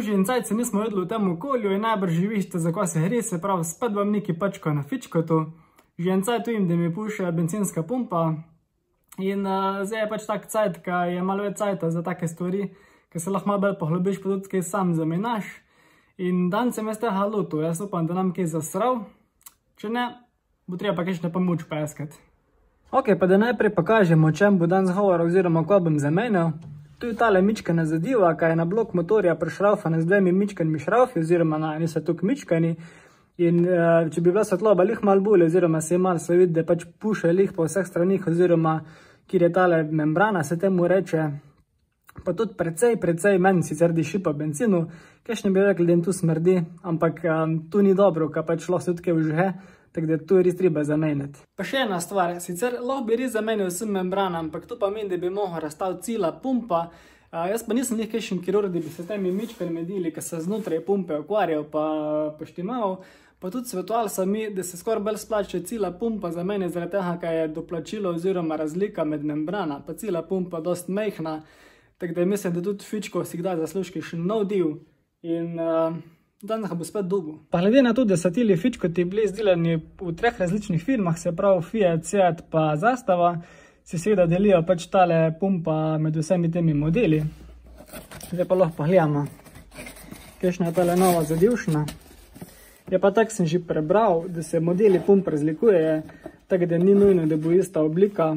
že in cajt se nismo vedeli v tem okolju in najbrž živište, za ko se gre, se pravi, spet vam neki pačko na fičkotu. Že en cajt vidim, da mi puša bencinska pumpa in zdaj je pač tak cajt, ka je malo več cajta za take stvari, ka se lahko malo bolj pohlobiš, pa tudi kaj sam zamenjaš. In dan sem jaz tega lotil, jaz upam, da nam kaj zasral, če ne, bo treba pa kakšno pomoč poiskati. Ok, pa da najprej pokažemo, o čem bo danes govor oziroma ko bom zamenjal. Tu je tale mičkana zadeva, ki je na blok motorja prišraufana z dvemi mičkanimi šraufi oziroma niso tukaj mičkani. In če bi bila svetloba lih malo bolj oziroma se je malo se vidi, da pač puše lih po vseh stranih oziroma kjer je tale membrana, se temu reče. Pa tudi precej meni sicer diši po benzinu, kakšne bi rekli, da jim tu smrdi, ampak tu ni dobro, ka pač lahko se tudi kaj vžge, tako da tu je res treba zamenjati. Pa še ena stvar, sicer lahko bi res zamenjal vsem membranam, ampak tu pa meni, da bi mogel razstaviti cela pumpa. Jaz pa nisem njih kakšen kirurg, da bi se s temi mičkami medili, ki se znotraj pumpe ukvarjal pa poštimal. Pa tudi svetovali so mi, da se skoraj bolj splača cela pumpa za mene, zaradi tega, kaj je doplačilo oziroma razlika med membrana, pa cela pumpa dost mejhna. Tako da mislim, da tudi fičko si kdaj zaslužki še nov del in danes bo spet dobil. Pa glede na to, da so tili fičkoti bili izdelani v 3 različnih firmah, se pravi Fiat, Seat pa Zastava, se seveda delijo pač tale pumpa med vsemi temi modeli. Zdaj pa lahko pogledamo, kakšna je tale nova zadevšna. Je pa tak sem že prebral, da se modeli pump razlikuje, tako da ni nujno, da bo ista oblika.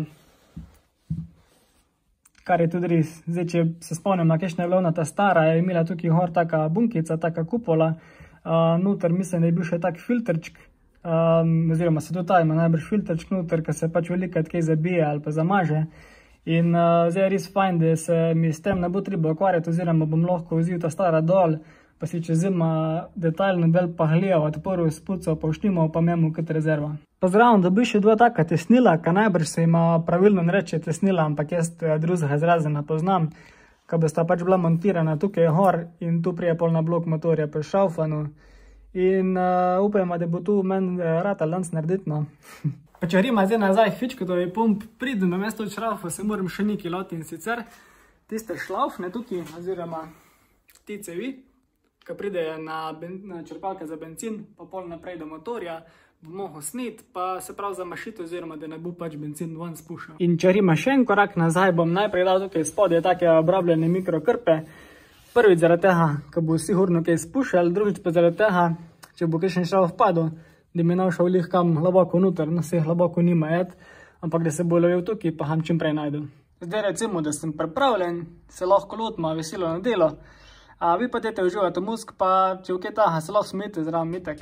Kar je tudi res. Zdaj, če se spomnim, kakšna je bila ta stara, je imela tukaj gor taka bunkica, taka kupola. Noter mislim, da je bil še tak filtrčk, oziroma se tudi ta ima najbrž filtrčk noter, ki se pač velikrat kaj zabije ali pa zamaže. In zdaj je res fajn, da se mi s tem ne bo treba ukvarjati, oziroma bom lahko vzel ta stara dol, pa si čez zima detaljno del pogledal, odprl, spucal, pa uštimal, pa imamo kot rezerva. Pa zraven dobi še dva taka tesnila, ka najbrž se ima pravilno ne reče tesnila, ampak jaz drugega izraza ne poznam, ka bosta pač bila montirana tukaj gor in tu prije pol na blok motorja prišraufano. In upajmo, da bo tu meni ratal danes narediti, no. Pa če gremo zdaj nazaj fičko, to je pump, pridem na mesto od šraufa, se moram še nekaj loti in sicer tiste šlaufne tukaj, oziroma ti cevi, ki pridejo na črpalke za benzin, pa pol naprej do motorja, bo mogel sneti, pa se prav zamašiti, oziroma da ne bo pač benzin ven spušal. In če gremo še en korak nazaj, bom najprej dal tukaj spodaj take obrabljene mikrokrpe. Prvič zaradi tega, ker bo sigurno kaj spušal, drugič pa zaradi tega, če bo kakšen šrauf padel, da mi našel lih kam globoko noter, no se globoko nima jet, ampak da se bo lovil tukaj, pa ham čim prej najdu. Zdaj recimo, da sem pripravljen, se lahko lotimo veselo na delo. Vi pa dajte uživati musk, pa če v kaj taha, se lahko smete zraven mitek.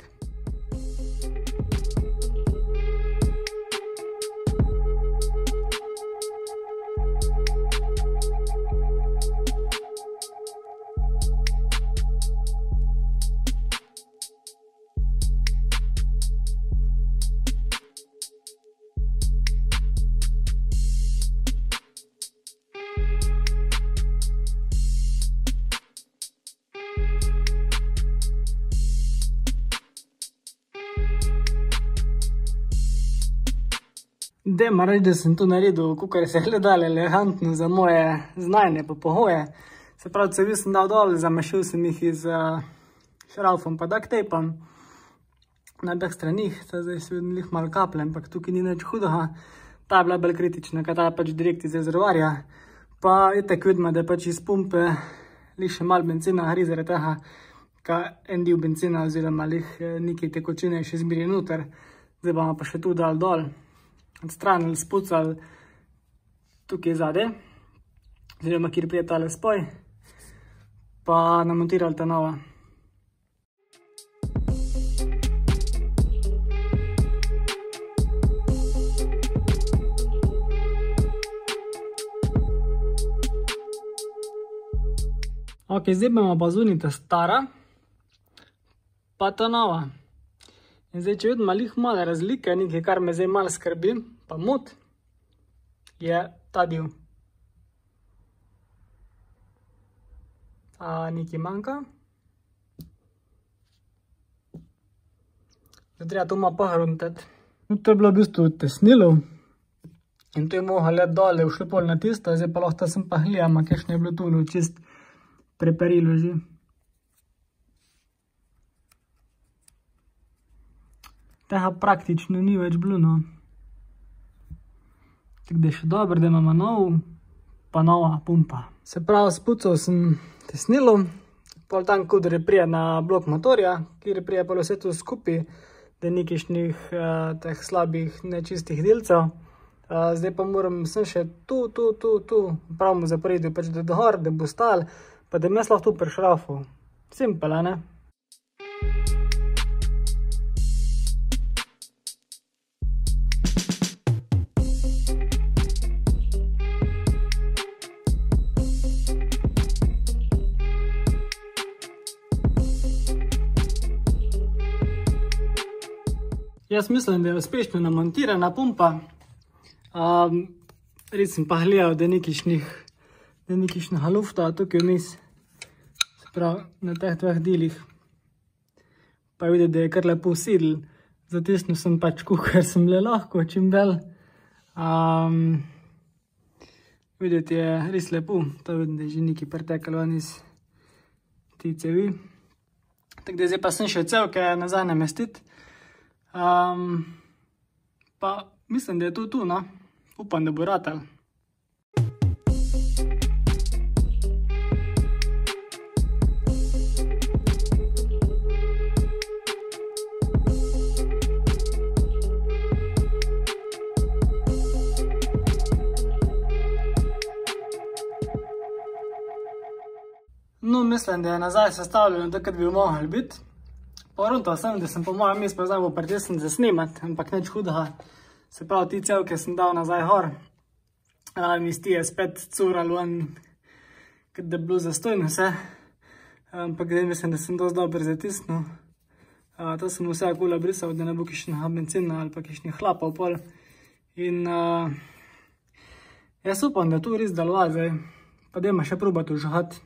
Dajmo reči, da sem to naredil, kakor se je gledalo elegantno za moje znanje pa pogoje. Se pravi, cevi sem dal dol, zamašil sem jih z šraufom pa duct tapom na obeh stranih, zdaj se vidim lih malo kaplje, ampak tukaj ni nič hudega. Ta je bila bolj kritična, ker ta je pač direkt iz rezervoarja. Pa itak vidimo, da je pač iz pumpe lih še malo benzina gre zaradi tega, ker en del benzina oziroma lih nekaj tekočine še zmeri noter. Zdaj bomo pa še tu dal dol. Odstranili, spucali tukaj zadaj, oziroma kjer prije tale spoj, pa namontirali ta nova. Ok, zdaj bomo pa zunita stara, pa ta nova. In zdaj, če vidimo lih male razlike, nekaj, kar me zdaj malo skrbi, pa mot, je ta del. Nekaj manjka. Zdaj treba to malo pohruntati. To je bilo v bistvu tesnilo in to je mogel let dole, ušli pol na tisto, zdaj pa lahko sem pa gledamo, kakšno je bilo tu čist preperilo že. Tega praktično ni več bilo, no. Tako da je še dobro, da imamo nov, pa nova pumpa. Se pravi, spucal sem tesnilo, pol tam, kudar je prije na blok motorja, kjer je prije pol vse to skupaj, da ni kakšnih teh slabih, nečistih delcev. Zdaj pa moram sem še tu, pravimo zaporedju, pač da dogor, da bo stal, pa da mi jaz lahko tu prišrafal. Simpel, a ne? Jaz mislim, da je uspešno namontirana pumpa. Res sem pa gledal, da ni kakšnega lufta tukaj vmes. Se pravi, na teh dveh delih. Pa je videti, da je kar lepo sedel. Zatisnil sem pač kukar sem le lahko, čim bolj. Videti je res lepo. To vidim, da je že nekaj pretekalo ven iz te cevi. Tako da zdaj pa sem še cevke nazaj namestiti. Pa mislim, da je to tu, no. Upam, da bo ratal. No, mislim, da je nazaj sestavljeno, takrat bi mogli biti. Poruntal sem, da sem po mojem mestu zdaj bo pritisnil za snemati, ampak nič hudega. Se pravi, ti cevke sem dal nazaj gor. Mi je spet cural ven, kot da je bilo zastojno vse. Ampak zdaj mislim, da sem dosti dobro zatisnil. To sem vse okoli brisal, da ne bo kakšnega bencina ali pa kakšnih hlapov pol. In jaz upam, da to res deluje zdaj. Pa dajmo še probati vžgati.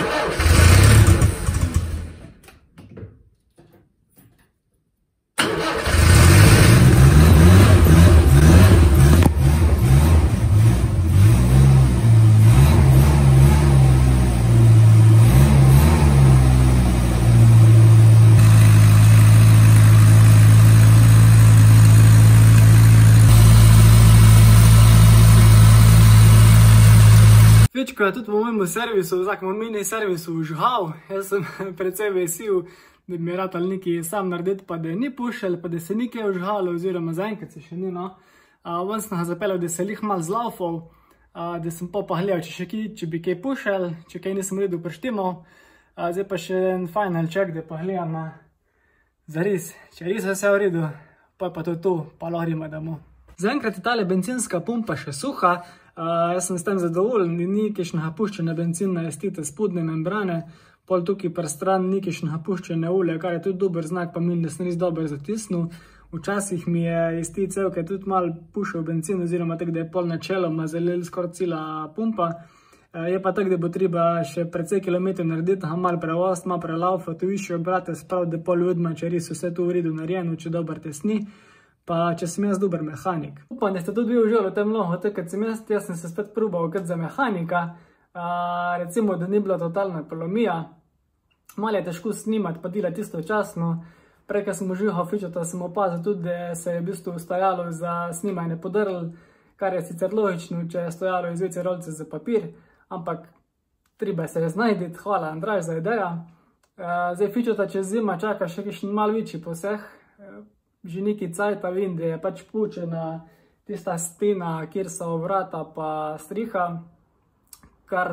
Fičko je tudi v mojemu servisu, v mini servisu vžgal. Jaz sem precej vesel, da bi mi ratal nekaj sam narediti, pa da ni pušel, pa da se nekaj vžgalo, oziroma zaenkrat se še ni, no. Ven sem ga zapeljal, da se lih malo zlaufal, da sem pa gledal, če bi kaj pušel, če kaj nisem redu prištimal. Zdaj pa še en final check, da pa gledam zares, če res vse v redu, pa je pa to, pa lahko damo. Zaenkrat je tale bencinska pumpa še suha. Jaz sem s tem zadovoljen, ni kakšnega puščenja benzina iz tiste spodnje membrane, pol tukaj pri stran ni kakšnega puščenja olja, kar je tudi dober znak, pa mislim, da sem res dobro zatisnil. Včasih mi je iz te cevke tudi malo pušil benzin, oziroma tako, da je pol načeloma zalil skoraj cela pumpa. Je pa tako, da bo treba še precej kilometrov narediti, malo prevoz, malo prelaufati, višje obrate, sprav, da pol vidimo, če res vse to v redu narejeno, če dobro tesni. Pa če sem jaz dober mehanik. Upam, da ste tudi vi uživali v tem vlogu, tako kot sem jaz sem se spet probal kot za mehanika. Recimo, da ni bila totalna polomija. Malo je težko snimati, pa delati istočasno. Prej, ko sem užival fičota, sem opazil tudi, da se je v bistvu stojalo za snimanje podrl, kar je sicer logično, če je stojalo iz vece rolce za papir, ampak treba se je znajditi. Hvala, Andraž, za idejo. Zdaj fičota čez zima čaka še kakšen malo večji poseh. Že nekaj cajta vidim, da je pač pučena tista stena, kjer so vrata pa striha, kar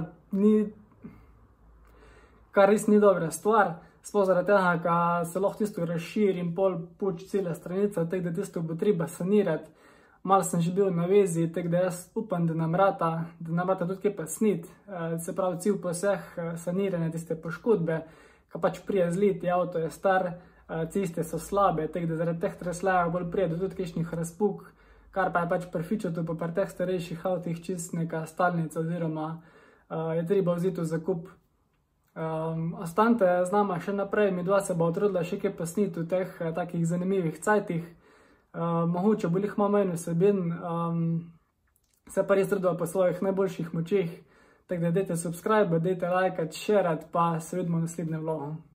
res ni dobra stvar. Sploh zaradi tega, ker se lahko tisto razširi in pol puč cele stranice, tako da tisto bo treba sanirati. Malo sem že bil na vezi, tako da jaz upam, da nam rata tudi kaj pa sniti. Se pravi, cel poseh saniranja tiste poškodbe, ki pač prije zleti, avto je star, ceste so slabe, tako da zaradi teh tresljajev bolj prije do tudi kakšnih razpuk, kar pa je pač pri fičotu, pa pri teh starejših avtih čist neka stalnica, oziroma je treba vzeti v zakup. Ostanite z nama še naprej, mi dva se bo utrudila še kaj posniti v teh takih zanimivih cajtih. Mogoče bo lih malo manj vsebin, se pa res trudila po svojih najboljših močeh, tako da dajte subscribe, dajte lajkat, shareat, pa se vidimo v naslednjem vlogu.